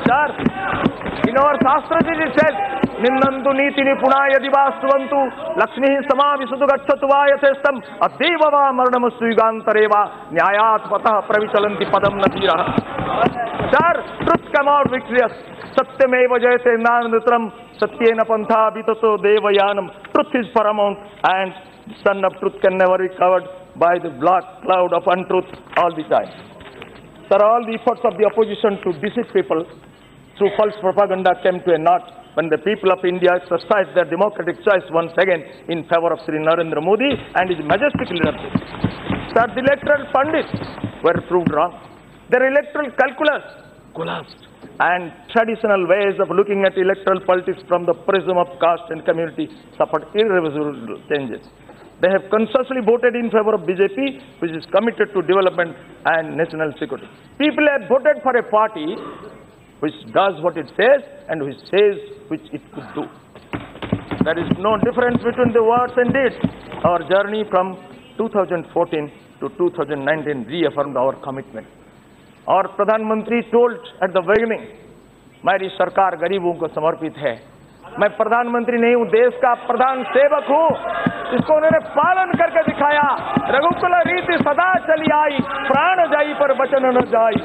Sir, in our Shastra it says, Ninnantu niti nipuna yadi vastuvantu lakshmi sama visudu gacchatu va yasestam adeva va maranamustu yugantareva nyayat patah pravichalanti padam natiraha. Sir, truth come out victorious. Satyameva jayate nanandutram satyena pantha vitato devayanam. Truth is paramount and the sun of truth can never be covered by the black cloud of untruth all the time. Sir, all the efforts of the opposition to deceive people through false propaganda came to a naught when the people of India exercised their democratic choice once again in favor of Sri Narendra Modi and his majestic leadership. Sir, the electoral pundits were proved wrong. Their electoral calculus collapsed, and traditional ways of looking at electoral politics from the prism of caste and community suffered irreversible changes. They have consciously voted in favor of BJP, which is committed to development and national security. People have voted for a party which does what it says and which says which it could do. There is no difference between the words and deeds. Our journey from 2014 to 2019 reaffirmed our commitment. Our Pradhan Mantri told at the beginning, मेरी सरकार गरीबों को समर्पित है. मैं प्रधानमंत्री नहीं हूं, देश का प्रधान सेवक हूं. इसको उन्होंने पालन करके दिखाया. रघुकुल रीति सदा चली आई, प्राण जाई पर वचन न जाई.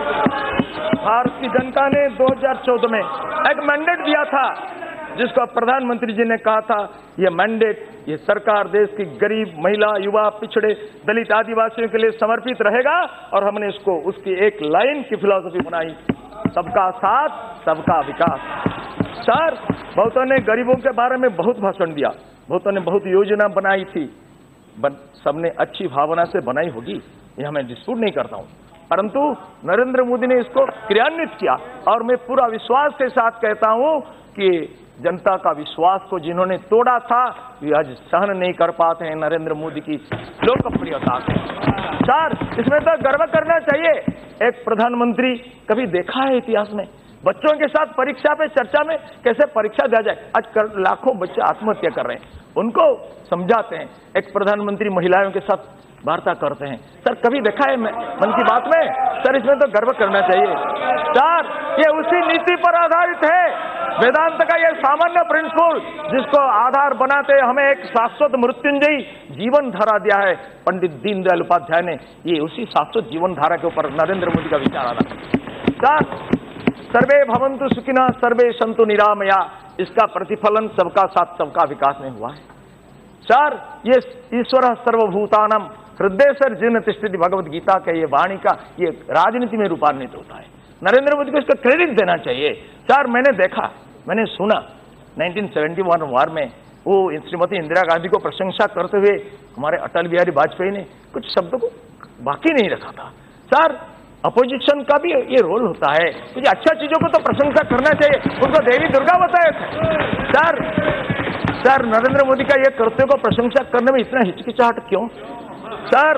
भारत की जनता ने 2014 में एक मैंडेट दिया था, जिसको प्रधानमंत्री जी ने कहा था, ये मैंडेट, ये सरकार देश की गरीब, महिला, युवा, पिछड़े, दलित, आदिवासियों के लिए समर्पित रहेगा. और हमने इसको उसकी एक लाइन की फिलॉसफी बनाई, सबका साथ सबका विकास. सर, बहुतों ने गरीबों के बारे में बहुत भाषण दिया, बहुतों ने बहुत योजना बनाई थी, सबने अच्छी भावना से बनाई होगी, यह मैं डिस्प्यूट नहीं करता हूं. परंतु नरेंद्र मोदी ने इसको क्रियान्वित किया और मैं पूरा विश्वास के साथ कहता हूं कि जनता का विश्वास को जिन्होंने तोड़ा था, वे आज सहन नहीं कर पाते हैं नरेंद्र मोदी की लोकप्रियता को. सर, इसमें तो गर्व करना चाहिए. एक प्रधानमंत्री कभी देखा है इतिहास में बच्चों के साथ परीक्षा पे चर्चा में कैसे परीक्षा दिया जाए? आज लाखों बच्चे आत्महत्या कर रहे हैं, उनको समझाते हैं. एक प्रधानमंत्री महिलाओं के साथ वार्ता करते हैं. सर, कभी देखा है मन की बात में? सर, इसमें तो गर्व करना चाहिए. सर, ये उसी नीति पर आधारित है, वेदांत का ये सामान्य प्रिंसिपल, जिसको आधार बनाते हमें एक शाश्वत मृत्युंजयी जीवन धारा दिया है पंडित दीनदयाल उपाध्याय ने. ये उसी शाश्वत जीवन धारा के ऊपर नरेंद्र मोदी का विचार आना. सर, सर्वे भवन्तु सुखिनः सर्वे सन्तु निरामया, इसका प्रतिफलन सबका साथ सबका विकास में हुआ है. सर, ये ईश्वर सर्वभूतानां हृदय जिन तिष्ठति भगवद गीता के ये वाणी का ये राजनीति में रूपान्वित होता है. नरेंद्र मोदी को इसका क्रेडिट देना चाहिए. सर, मैंने देखा, मैंने सुना 1971 वार में वो श्रीमती इंदिरा गांधी को प्रशंसा करते हुए हमारे अटल बिहारी वाजपेयी ने कुछ शब्दों को बाकी नहीं रखा था. सर, अपोजिशन का भी ये रोल होता है, कुछ अच्छा चीजों को तो प्रशंसा करना चाहिए. उनको देवी दुर्गा बताए थे. सर, नरेंद्र मोदी का ये कर्तव्य को प्रशंसा करने में इतना हिचकिचाहट क्यों? सर,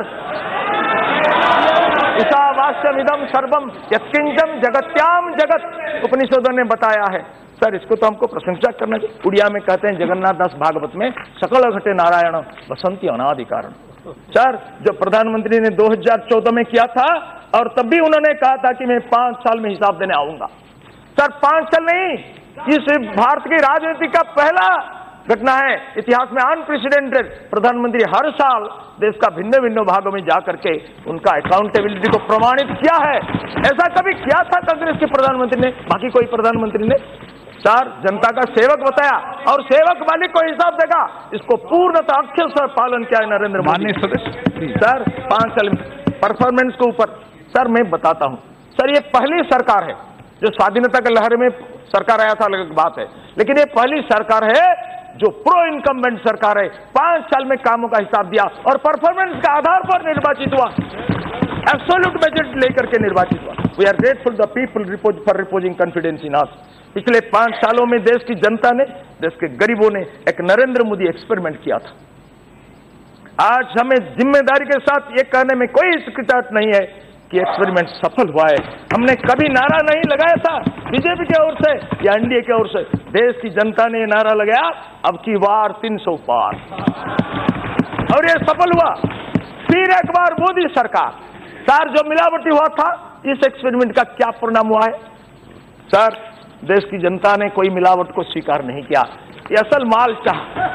ईशावास्यमिदं सर्वम यत्किंचन जगत्याम जगत, उपनिषदों ने बताया है. सर, इसको तो हमको प्रशंसा करना चाहिए. उड़िया में कहते हैं जगन्नाथ दास भागवत में, सकल घटे नारायण बसंती अनादि कारण. सर, जो प्रधानमंत्री ने 2014 में किया था, और तब भी उन्होंने कहा था कि मैं 5 साल में हिसाब देने आऊंगा. सर, 5 साल नहीं, इस भारत की राजनीति का पहला घटना है इतिहास में, अनप्रेसिडेंटेड. प्रधानमंत्री हर साल देश का भिन्न भिन्न भागों में जाकर के उनका अकाउंटेबिलिटी को प्रमाणित किया है. ऐसा कभी किया था कांग्रेस के प्रधानमंत्री ने, बाकी कोई प्रधानमंत्री ने? सर, जनता का सेवक बताया और सेवक मालिक को हिसाब देगा, इसको पूर्णतः अक्षर से पालन किया है नरेंद्र मोदी. सर, 5 साल परफॉर्मेंस के ऊपर सर मैं बताता हूं. सर, ये पहली सरकार है जो स्वाधीनता के लहर में सरकार आया था, अलग बात है, लेकिन ये पहली सरकार है जो प्रो इनकम्बेंट सरकार है. 5 साल में कामों का हिसाब दिया और परफॉर्मेंस के आधार पर निर्वाचित हुआ, एब्सोल्यूट मेजॉरिटी लेकर के निर्वाचित हुआ. We are grateful the people for reposing confidence in us. पिछले 5 सालों में देश की जनता ने, देश के गरीबों ने एक नरेंद्र मोदी एक्सपेरिमेंट किया था. आज हमें जिम्मेदारी के साथ ये कहने में कोई हिचकिचाहट नहीं है कि एक्सपेरिमेंट सफल हुआ है. हमने कभी नारा नहीं लगाया था बीजेपी की ओर से या एनडीए की ओर से. देश की जनता ने नारा लगाया, अब की बार 300 पार, और ये सफल हुआ. फिर एक बार मोदी सरकार. सर, जो मिलावटी हुआ था, इस एक्सपेरिमेंट का क्या परिणाम हुआ है? सर, देश की जनता ने कोई मिलावट को स्वीकार नहीं किया, ये असल माल चाह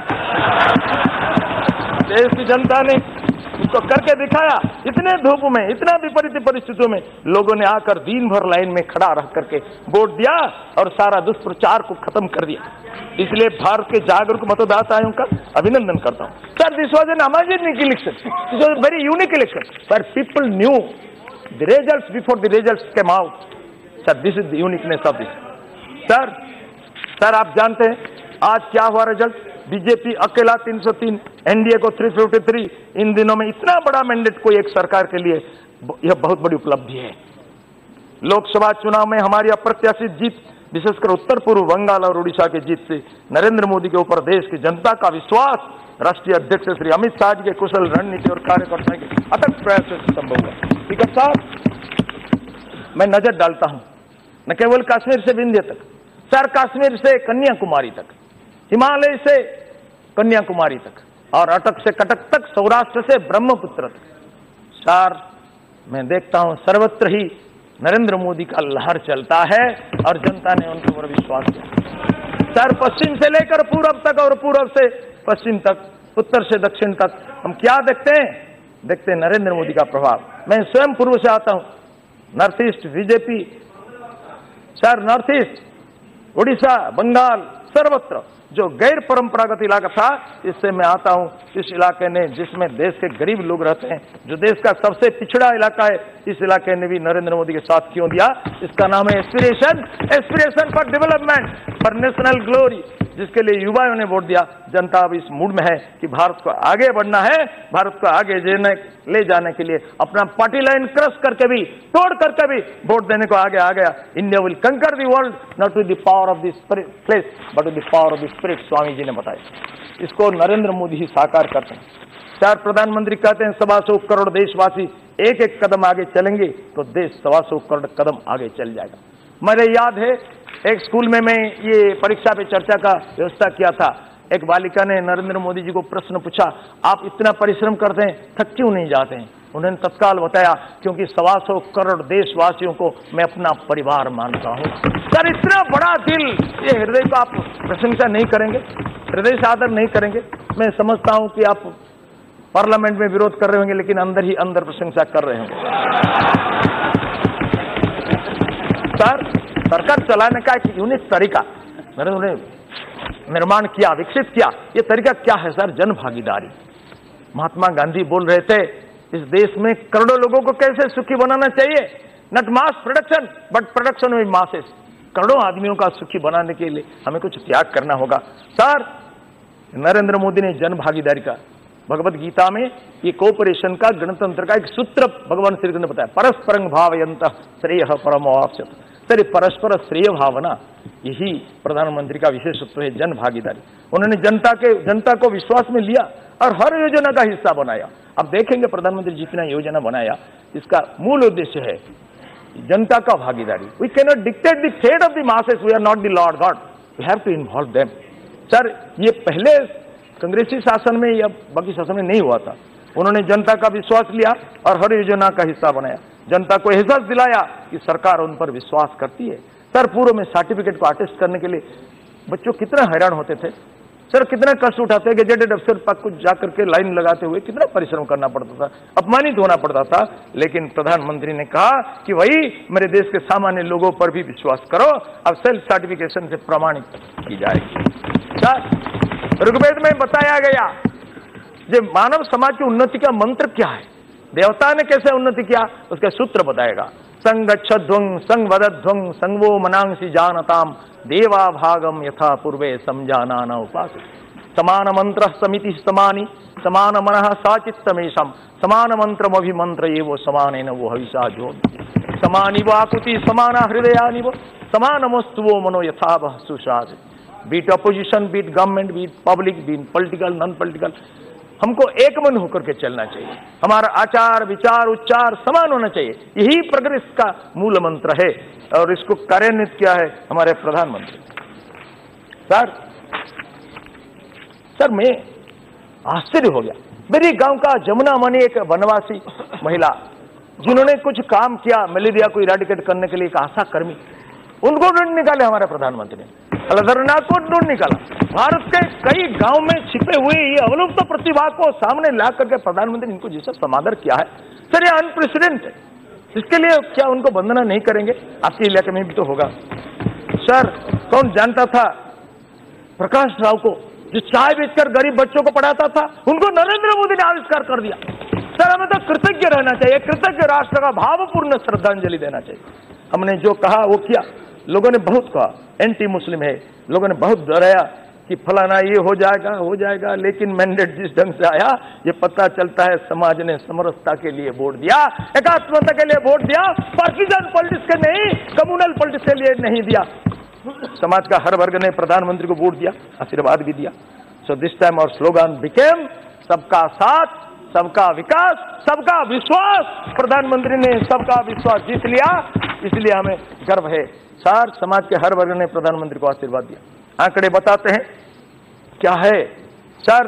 देश की जनता ने उसको करके दिखाया। इतने धूप में, इतना विपरीत परिस्थितियों में लोगों ने आकर दिन भर लाइन में खड़ा रह करके वोट दिया और सारा दुष्प्रचार को खत्म कर दिया। इसलिए भारत के जागरूक मतदाताओं का अभिनंदन करता हूं। Sir, this was an amazing election, this was very unique election, पर people knew the results before the results came out. Sir, this is the uniqueness of this. Sir, आप जानते हैं आज क्या हुआ रिजल्ट? बीजेपी अकेला 303, एनडीए को 353। इन दिनों में इतना बड़ा मैंडेट कोई एक सरकार के लिए यह बहुत बड़ी उपलब्धि है। लोकसभा चुनाव में हमारी अप्रत्याशित जीत, विशेषकर उत्तर पूर्व बंगाल और उड़ीसा की जीत से नरेंद्र मोदी के ऊपर देश की जनता का विश्वास, राष्ट्रीय अध्यक्ष श्री अमित शाह जी के कुशल रणनीति और कार्यकर्ताओं के अथक प्रयास से संभव हुआ। स्पीकर साहब, मैं नजर डालता हूं न केवल कश्मीर से विंध्य तक, सर कश्मीर से कन्याकुमारी तक, हिमालय से कन्याकुमारी तक और अटक से कटक तक, सौराष्ट्र से ब्रह्मपुत्र तक। सर, मैं देखता हूं सर्वत्र ही नरेंद्र मोदी का लहर चलता है और जनता ने उनके ऊपर विश्वास किया। सर, पश्चिम से लेकर पूरब तक और पूरब से पश्चिम तक, उत्तर से दक्षिण तक हम क्या देखते हैं? देखते हैं नरेंद्र मोदी का प्रभाव। मैं स्वयं पूर्व से आता हूं, north east BJP, sir north east, Orissa, Bengal, सर्वत्र जो गैर परंपरागत इलाका था, इससे मैं आता हूं। इस इलाके ने, जिसमें देश के गरीब लोग रहते हैं, जो देश का सबसे पिछड़ा इलाका है, इस इलाके ने भी नरेंद्र मोदी के साथ क्यों दिया? इसका नाम है aspiration for development, for national glory, जिसके लिए युवाओं ने वोट दिया। जनता अब इस मूड में है कि भारत को आगे बढ़ना है, भारत को आगे ले जाने के लिए अपना पार्टी लाइन क्रश करके भी, तोड़ करके भी वोट देने को आगे आ गया। India will conquer the world not with the power of the flesh but with the power of the spirit, Swami ji ने बताया। इसको नरेंद्र मोदी ही साकार करते हैं। चार प्रधानमंत्री कहते हैं 125 करोड़ देशवासी एक एक कदम आगे चलेंगे तो देश 125 करोड़ कदम आगे चल जाएगा। मुझे याद है एक स्कूल में मैं ये परीक्षा पे चर्चा का व्यवस्था किया था। एक बालिका ने नरेंद्र मोदी जी को प्रश्न पूछा, आप इतना परिश्रम करते हैं, थक क्यों नहीं जाते हैं? उन्होंने तत्काल बताया, क्योंकि 125 करोड़ देशवासियों को मैं अपना परिवार मानता हूं। सर, इतना बड़ा दिल, ये हृदय को आप प्रशंसा नहीं करेंगे, हृदय से आदर नहीं करेंगे? मैं समझता हूं कि आप पार्लियामेंट में विरोध कर रहे होंगे, लेकिन अंदर ही अंदर प्रशंसा कर रहे होंगे। सर, सरकार चलाने का एक यूनिक तरीका उन्होंने निर्माण किया, विकसित किया। ये तरीका क्या है सर? जन भागीदारी। महात्मा गांधी बोल रहे थे, इस देश में करोड़ों लोगों को कैसे सुखी बनाना चाहिए, not mass production but production with masses. करोड़ों आदमियों का सुखी बनाने के लिए हमें कुछ त्याग करना होगा। सर, नरेंद्र मोदी ने जन भागीदारी का, भगवत गीता में ये कोऑपरेशन का, गणतंत्र का एक सूत्र भगवान श्री कृष्ण ने बताया, परस्परं भावयन्तः श्रेयः परमवाप्स्यते। सर, परस्पर श्रेय भावना, यही प्रधानमंत्री का विशेषत्व है, जन भागीदारी। उन्होंने जनता को विश्वास में लिया और हर योजना का हिस्सा बनाया। अब देखेंगे प्रधानमंत्री जितना योजना बनाया, इसका मूल उद्देश्य है जनता का भागीदारी। We can not dictate the fate of the masses, we are not the lord god, we have to involve them. Sir, ये पहले कांग्रेसी शासन में या बाकी शासन में नहीं हुआ था। उन्होंने जनता का विश्वास लिया और हर योजना का हिस्सा बनाया, जनता को एहसास दिलाया कि सरकार उन पर विश्वास करती है। सर, पूर्व में सर्टिफिकेट को अटेस्ट करने के लिए बच्चों कितना हैरान होते थे सर, कितना कष्ट उठाते हैं, गजेटेड अफसर तक कुछ जाकर के लाइन लगाते हुए कितना परिश्रम करना पड़ता था, अपमानित होना पड़ता था। लेकिन प्रधानमंत्री ने कहा कि वही मेरे देश के सामान्य लोगों पर भी विश्वास करो, अब सेल्फ सर्टिफिकेशन से प्रमाणित की जाएगी। सर, ऋग्वेद में बताया गया जो मानव समाज की उन्नति का मंत्र क्या है, देवता ने कैसे उन्नति किया, उसका सूत्र बताएगा। संगच्छध्वं संवदध्वं संगवो मनांसी जानताम देवा भागम यथा पूर्वे समझाना उपास। समान मंत्र समिति समानी समान मनः साचित्तमेशम समान मंत्रम अभिमंत्र ये वो समान वो हविषा जो समानी वो आकृति समान हृदयानि वो समानमस्तु वो मनो यथा वह सुशास। Beat opposition, beat government, beat public, beat political, non political, हमको एक मन होकर के चलना चाहिए। हमारा आचार विचार उच्चार समान होना चाहिए, यही प्रोग्रेस का मूल मंत्र है और इसको कार्यान्वित किया है हमारे प्रधानमंत्री। सर, मैं आश्चर्य हो गया। मेरे गांव का जमुना मनी एक वनवासी महिला, जिन्होंने कुछ काम किया मलेरिया को इराडिकेट करने के लिए, एक आशा कर्मी, उनको ढूंढ निकाले हमारे प्रधानमंत्री ने, अलधरनाथ को ढूंढ निकाला। भारत के कई गांव में छिपे हुए ये अवलुप्त प्रतिभा को सामने ला करके प्रधानमंत्री इनको जैसा समादर किया है, सर ये अनप्रेसिडेंट है। इसके लिए क्या उनको वंदना नहीं करेंगे? आपके इलाके में भी तो होगा। सर कौन जानता था प्रकाश राव को, जो चाय बेचकर गरीब बच्चों को पढ़ाता था, उनको नरेंद्र मोदी ने आविष्कार कर दिया। सर हमें तो कृतज्ञ रहना चाहिए, कृतज्ञ राष्ट्र का भावपूर्ण श्रद्धांजलि देना चाहिए। हमने जो कहा वो किया। लोगों ने बहुत कहा एंटी मुस्लिम है, लोगों ने बहुत डराया कि फलाना ये हो जाएगा, लेकिन मैंडेट जिस ढंग से आया ये पता चलता है समाज ने समरसता के लिए वोट दिया, एकात्मता के लिए वोट दिया, पार्टीजन पॉलिटिक्स के नहीं, कम्युनल पॉलिटिक्स के लिए नहीं दिया। समाज का हर वर्ग ने प्रधानमंत्री को वोट दिया, आशीर्वाद भी दिया। So this time our slogan became सबका साथ, सबका विकास, सबका विश्वास। प्रधानमंत्री ने सबका विश्वास जीत लिया, इसलिए हमें गर्व है। सर समाज के हर वर्ग ने प्रधानमंत्री को आशीर्वाद दिया। आंकड़े बताते हैं क्या है sir.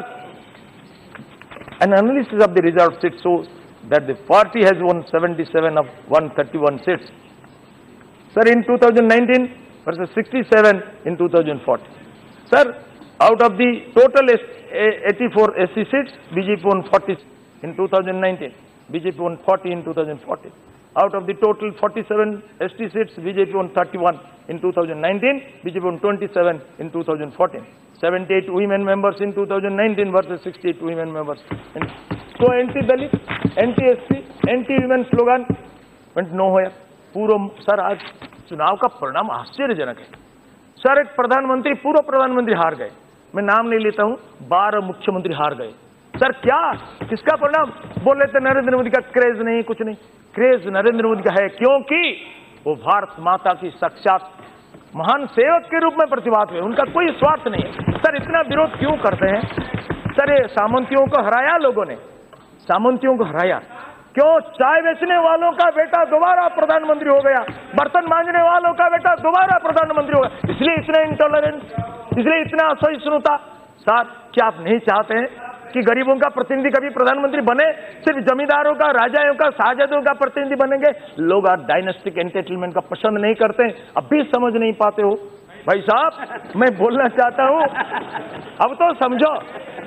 An analysis of the reserve seat shows that the party has won 77 of 131 seats, sir, in 2019 versus 67 in 2014. Sir, out of the total 84 SC seats, BJP won 40 in 2019, BJP won 40 in 2014. Out of the total 47 ST seats, BJP won 31 in 2019, BJP won 27 in 2014. 78 women members in 2019 versus 68 women members. So anti-Dalit, anti-SC, anti-women slogan went nowhere. पूर्व sir आज चुनाव का परिणाम आश्चर्यजनक है। Sir एक प्रधानमंत्री, पूर्व प्रधानमंत्री हार गए, मैं नाम नहीं लेता हूं, 12 मुख्यमंत्री हार गए। सर क्या, किसका परिणाम? बोल रहे थे नरेंद्र मोदी का क्रेज नहीं, कुछ नहीं। क्रेज नरेंद्र मोदी का है, क्योंकि वो भारत माता की साक्षात महान सेवक के रूप में प्रतिभात हुए, उनका कोई स्वार्थ नहीं है। सर इतना विरोध क्यों करते हैं? सर ये सामंतियों को हराया, लोगों ने सामंतियों को हराया। क्यों? चाय बेचने वालों का बेटा दोबारा प्रधानमंत्री हो गया, बर्तन मांजने वालों का बेटा दोबारा प्रधानमंत्री हो गया, इसलिए इतना इंटॉलरेंस, इसलिए इतना असहिष्णुता। सर क्या आप नहीं चाहते हैं कि गरीबों का प्रतिनिधि कभी प्रधानमंत्री बने? सिर्फ जमींदारों का, राजाओं का, शाहजदों का प्रतिनिधि बनेंगे? लोग आज डायनेस्टिक एंटरटेनमेंट का पसंद नहीं करते, अब भी समझ नहीं पाते हो। भाई साहब मैं बोलना चाहता हूं, अब तो समझो।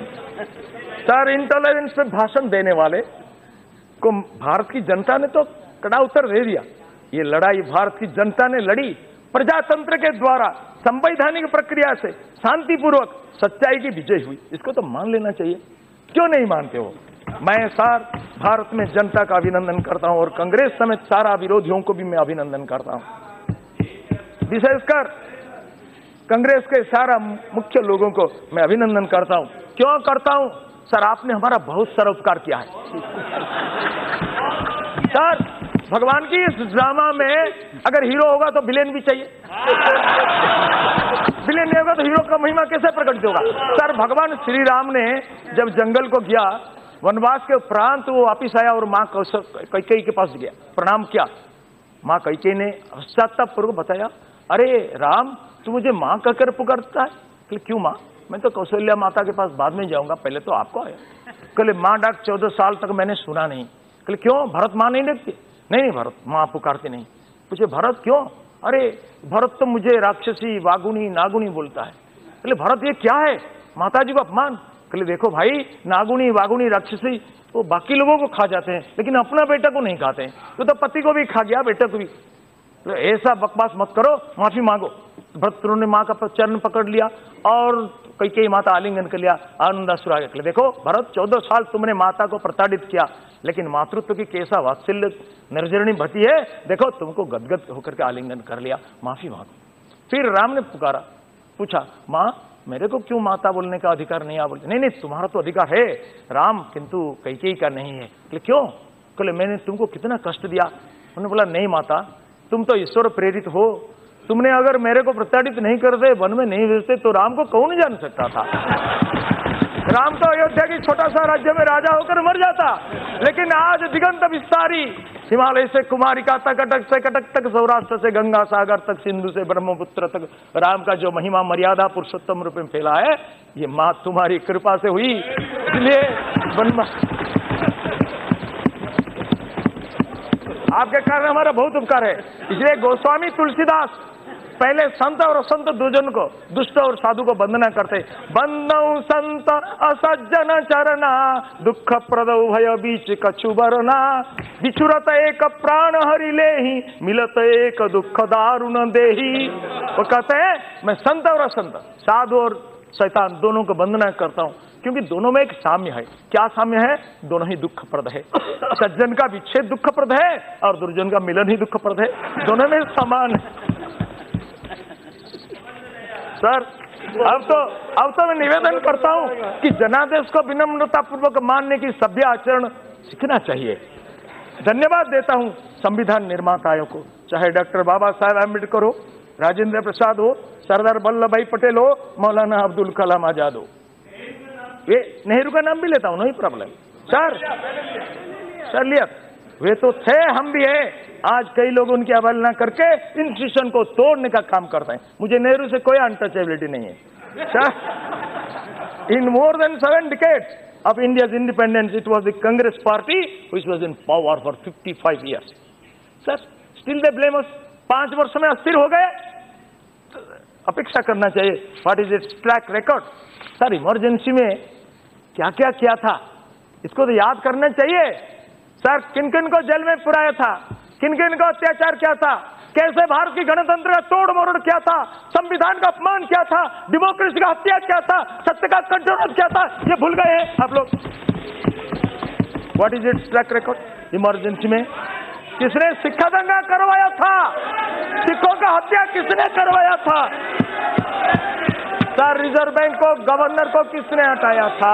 सर इंटॉलरेंस पे भाषण देने वाले को भारत की जनता ने तो कड़ा उत्तर दे दिया। ये लड़ाई भारत की जनता ने लड़ी, प्रजातंत्र के द्वारा संवैधानिक प्रक्रिया से शांतिपूर्वक सच्चाई की विजय हुई, इसको तो मान लेना चाहिए। क्यों नहीं मानते हो? मैं सर भारत में जनता का अभिनंदन करता हूं और कांग्रेस समेत सारा विरोधियों को भी मैं अभिनंदन करता हूं, विशेषकर कांग्रेस के सारा मुख्य लोगों को मैं अभिनंदन करता हूं। क्यों करता हूं? सर आपने हमारा बहुत सारा उपकार किया है। सर भगवान की इस ड्रामा में अगर हीरो होगा तो विलेन भी चाहिए, विलेन नहीं होगा तो हीरो का महिमा कैसे प्रकट होगा? सर भगवान श्री राम ने जब जंगल को गया, वनवास के उपरांत वो वापिस आया और माँ कैकेयी के पास गया, प्रणाम किया। माँ कैकेयी ने पश्चाताप पूर्वक बताया, अरे राम तू मुझे माँ कहकर पुकारता है? क्यों माँ? मैं तो कौशल्या माता के पास बाद में जाऊंगा, पहले तो आपको आया। कहले माँ डाक 14 साल तक मैंने सुना नहीं। कहले क्यों? भरत माँ नहीं देखती? नहीं भरत माँ पुकारती नहीं। पूछे भरत क्यों? अरे भरत तो मुझे राक्षसी, वागुनी, नागुनी बोलता है। कहले भरत ये क्या है? माता जी को अपमान। कहले देखो भाई, नागुनी, वागुनी, राक्षसी वो बाकी लोगों को खा जाते हैं, लेकिन अपना बेटा को नहीं खाते हैं। तो पति को भी खा गया, बेटे को भी। तो ऐसा बकवास मत करो, माफी मांगो। भरत ने माँ का चरण पकड़ लिया और कैकेयी माता आलिंगन कर लिया, आनंदाश्रु आ गए। देखो भरत 14 साल तुमने माता को प्रताड़ित किया, लेकिन मातृत्व की कैसा वात्सल्य निर्जरणी भती है, देखो तुमको गदगद होकर के आलिंगन कर लिया, माफी मांगो। फिर राम ने पुकारा, पूछा माँ मेरे को क्यों माता बोलने का अधिकार नहीं? आप बोलते नहीं नहीं तुम्हारा तो अधिकार है राम, किंतु कैकेयी का नहीं है। बोले क्यों? बोले मैंने तुमको कितना कष्ट दिया? उन्होंने बोला नहीं माता, तुम तो ईश्वर प्रेरित हो, तुमने अगर मेरे को प्रताड़ित नहीं करते, वन में नहीं भेजते तो राम को कौन जान सकता था? राम तो अयोध्या की छोटा सा राज्य में राजा होकर मर जाता, लेकिन आज दिगंत विस्तारी, हिमालय से कुमारिका तक, अटक से कटक तक, सौराष्ट्र से गंगा सागर तक, सिंधु से ब्रह्मपुत्र तक राम का जो महिमा मर्यादा पुरुषोत्तम रूप में फैला है, ये माँ तुम्हारी कृपा से हुई। इसलिए आपके कारण हमारा बहुत उपकार है। इसलिए गोस्वामी तुलसीदास पहले संत और असंत दुजन को, दुष्ट और साधु को वंदना करते। बंदौ संत असज्जन चरना, दुख प्रद भय बीच कछु बरना, बिछुरत एक प्राण हरि लेहि, मिलत एक दुख दारुण देहि। वो कहते हैं मैं संत और असंत, साधु और शैतान दोनों को वंदना करता हूं, क्योंकि दोनों में एक साम्य है। क्या साम्य है? दोनों ही दुखप्रद है। सज्जन का विच्छेद दुखप्रद है और दुर्जन का मिलन ही दुखप्रद है, दोनों में समान है। सर अब तो मैं निवेदन करता हूं कि जनादेश को विनम्रता पूर्वक मानने की सभ्य आचरण सीखना चाहिए। धन्यवाद देता हूं संविधान निर्माताओं को, चाहे डॉक्टर बाबा साहेब अम्बेडकर हो, राजेंद्र प्रसाद हो, सरदार वल्लभ भाई पटेल हो, मौलाना अब्दुल कलाम आजाद हो। ये नेहरू का नाम भी लेता हूं, नहीं प्रॉब्लम सर लिया, वे तो थे, हम भी हैं। आज कई लोग उनकी अवहेलना करके इंस्टीट्यूशन को तोड़ने का काम करते हैं। मुझे नेहरू से कोई अनटचेबिलिटी नहीं है sir. In more than 7 decades of India's independence, it was the Congress party which was in power for 55 years. Sir, still they blame us. 5 वर्षों में अस्थिर हो गए। अपेक्षा करना चाहिए what is its track record. Sir emergency में क्या क्या किया था इसको तो याद करना चाहिए। सर किन किन को जेल में पुराया था, किन किन को अत्याचार किया था, कैसे भारत की गणतंत्र का तोड़ मरोड़ किया था, संविधान का अपमान किया था, डेमोक्रेसी का हत्या किया था, सत्य का कंट्रोल किया था, ये भूल गए हैं आप लोग। What is its track record. Emergency में किसने सिक्खा दंगा करवाया था, सिखों का हत्या किसने करवाया था। सर रिजर्व बैंक को, गवर्नर को किसने हटाया था।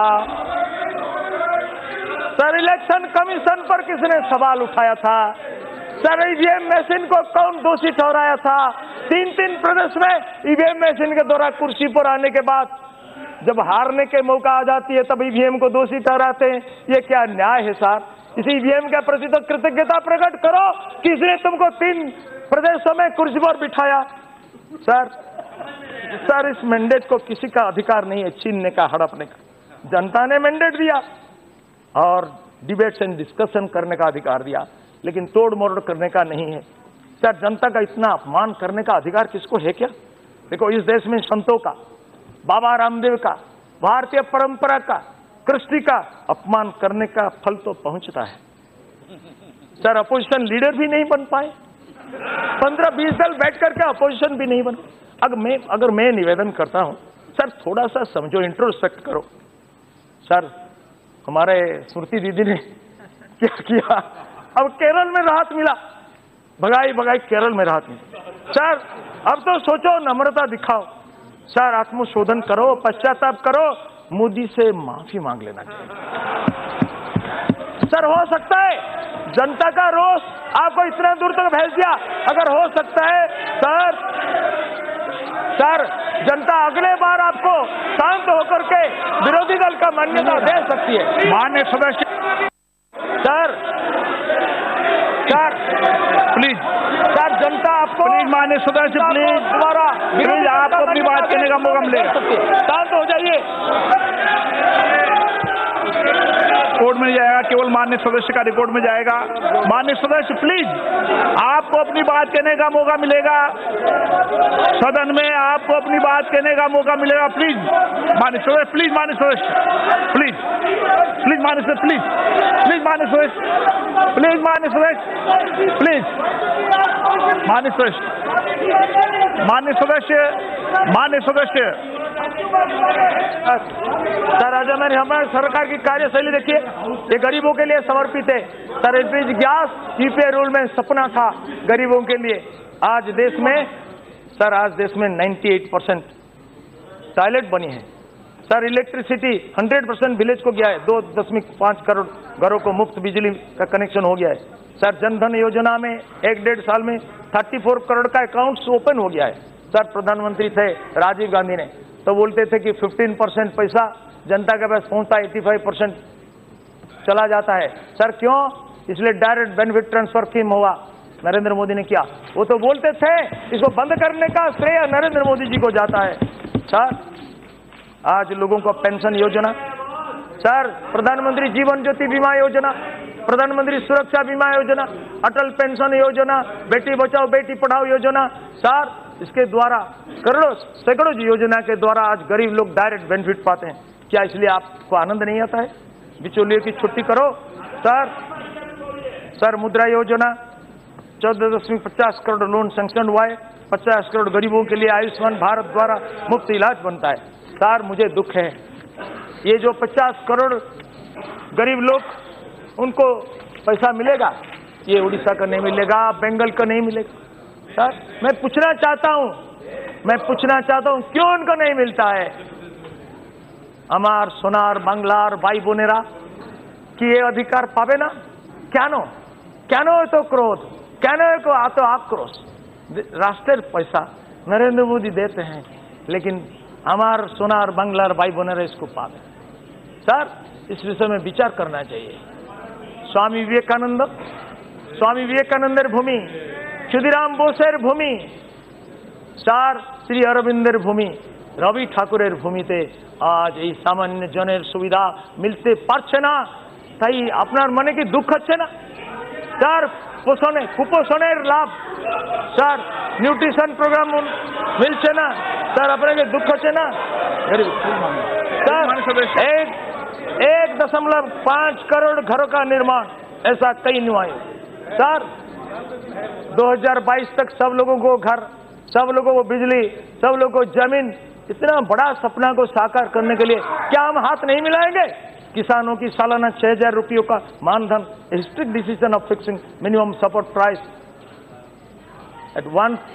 सर इलेक्शन कमीशन पर किसने सवाल उठाया था। सर ईवीएम मशीन को कौन दोषी ठहराया था। 3 प्रदेश में ईवीएम मशीन के द्वारा कुर्सी पर आने के बाद जब हारने के मौका आ जाती है तब ईवीएम को दोषी ठहराते हैं। ये क्या न्याय है सर। इसी ईवीएम के प्रति तो कृतज्ञता प्रकट करो, किसने तुमको 3 प्रदेशों में कुर्सी पर बिठाया। सर इस मैंडेट को किसी का अधिकार नहीं है छीनने का, हड़पने का। जनता ने मैंडेट दिया और डिबेट्स एंड डिस्कशन करने का अधिकार दिया, लेकिन तोड़ मोड़ करने का नहीं है। सर जनता का इतना अपमान करने का अधिकार किसको है क्या। देखो इस देश में संतों का, बाबा रामदेव का, भारतीय परंपरा का, कृष्टि का अपमान करने का फल तो पहुंचता है। सर अपोजिशन लीडर भी नहीं बन पाए, 15-20 दल बैठ करके अपोजिशन भी नहीं बने। अगर मैं निवेदन करता हूं सर थोड़ा सा समझो, इंट्रोस्पेक्ट करो। सर हमारे स्मृति दीदी ने क्या किया, अब केरल में राहत मिला, भगाई केरल में राहत मिली। सर अब तो सोचो, नम्रता दिखाओ, सर आत्मशोधन करो, पश्चाताप करो, मोदी से माफी मांग लेना चाहिए। सर हो सकता है जनता का रोष आपको इतना दूर तक भेज दिया, अगर हो सकता है सर जनता अगले बार आपको शांत होकर के विरोधी दल का मान्यता दे सकती है। माननीय सदस्य सर प्लीज, सर जनता आपको प्लीज माननीय सदस्य प्लीज दोबारा प्लीज आपको अपनी बात कहने का मौका मिलेगा। शांत हो जाइए। कोर्ट में नहीं जाएगा, केवल माननीय सदस्य का रिकॉर्ड में जाएगा। माननीय सदस्य प्लीज आपको अपनी बात कहने का मौका मिलेगा, सदन में आपको अपनी बात कहने का मौका मिलेगा। प्लीज माननीय सदस्य, प्लीज माननीय सदस्य, प्लीज माननीय सदस्य, प्लीज माननीय सदस्य, प्लीज माननीय सदस्य, प्लीज माननीय सदस्य, माननीय सदस्य। सर आज हमारे सरकार की कार्यशैली देखिए, ये गरीबों के लिए समर्पित है। Sir LPG gas UPA rule में सपना था गरीबों के लिए। आज देश में 98% टॉयलेट बनी है। सर इलेक्ट्रिसिटी 100% विलेज को गया है, 2.5 करोड़ घरों को मुफ्त बिजली का कनेक्शन हो गया है। सर जनधन योजना में 1-1.5 साल में 34 करोड़ का अकाउंट्स ओपन हो गया है। सर प्रधानमंत्री थे राजीव गांधी ने तो बोलते थे कि 15% पैसा जनता के पास पहुंचता, 85% चला जाता है। सर क्यों? इसलिए डायरेक्ट बेनिफिट ट्रांसफर स्कीम हुआ, नरेंद्र मोदी ने किया। वो तो बोलते थे इसको बंद करने का श्रेय नरेंद्र मोदी जी को जाता है। सर आज लोगों को पेंशन योजना, सर प्रधानमंत्री जीवन ज्योति बीमा योजना, प्रधानमंत्री सुरक्षा बीमा योजना, अटल पेंशन योजना, बेटी बचाओ बेटी पढ़ाओ योजना, सर इसके द्वारा करोड़ों सैकड़ों योजना के द्वारा आज गरीब लोग डायरेक्ट बेनिफिट पाते हैं। क्या इसलिए आपको आनंद नहीं आता है? बिचौलिए की छुट्टी करो। सर मुद्रा योजना 14.50 करोड़ लोन सैंक्शन हुआ है। 50 करोड़ गरीबों के लिए आयुष्मान भारत द्वारा मुफ्त इलाज बनता है। सर मुझे दुख है, ये जो 50 करोड़ गरीब लोग उनको पैसा मिलेगा, ये उड़ीसा का नहीं मिलेगा, बंगाल का नहीं मिलेगा। सर मैं पूछना चाहता हूं क्यों उनको नहीं मिलता है? अमार सोनार बांग्लार भाई बोनेरा कि ये अधिकार पावे ना? क्या नो तो क्रोध, क्या नो को आतो आक्रोश। राष्ट्रीय पैसा नरेंद्र मोदी देते हैं, लेकिन हमार सोनार बांग्लार भाई बोनेरा इसको पावे। सर इस विषय में विचार करना चाहिए। स्वामी विवेकानंदर भूमि, क्षुदिराम बोसेर भूमि, सर श्री अरविंदर भूमि, रवि ठाकुरेर भूमिते आज এই सामान्य जनेर सुविधा मिलते पारছে না। তাই আপনার মনে কি দুঃখ হচ্ছে না? স্যার কুপোষণের লাভ, স্যার নিউট্রিশন প্রোগ্রাম মিলছে না, স্যার আপনাকে দুঃখ হচ্ছে না? স্যার 1.5 करोड़ घरों का निर्माण ऐसा कहीं नहीं हुआ है। सर 2022 तक सब लोगों को घर, सब लोगों को बिजली, सब लोगों को जमीन, इतना बड़ा सपना को साकार करने के लिए क्या हम हाथ नहीं मिलाएंगे? किसानों की सालाना 6,000 रुपयों का मानधन, strict decision of fixing minimum support price at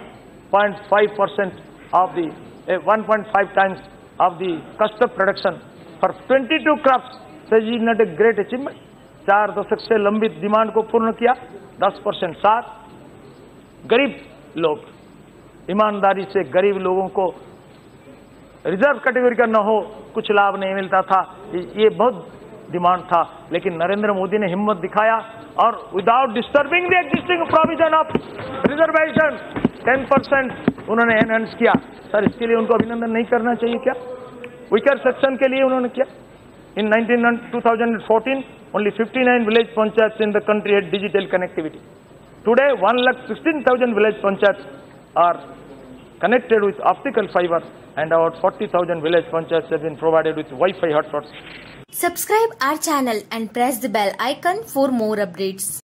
1.5% of the 1.5 times of the cost of production for 22 crops is not a great achievement. 4 दशक से लंबित डिमांड को पूर्ण किया 10%। साथ गरीब लोग, ईमानदारी से गरीब लोगों को रिजर्व कैटेगरी का न हो कुछ लाभ नहीं मिलता था, ये बहुत डिमांड था। लेकिन नरेंद्र मोदी ने हिम्मत दिखाया और without disturbing the existing provision of reservation 10% उन्होंने एनहांस किया। सर इसके लिए उनको अभिनंदन नहीं करना चाहिए क्या? वीकर सेक्शन के लिए उन्होंने किया। इन 2014 only 59 village panchayats in the country had digital connectivity. Today 1,16,000 village panchayats are connected with optical fiber and about 40,000 village panchayats have been provided with Wi-Fi hotspots. Subscribe our channel and press the bell icon for more updates.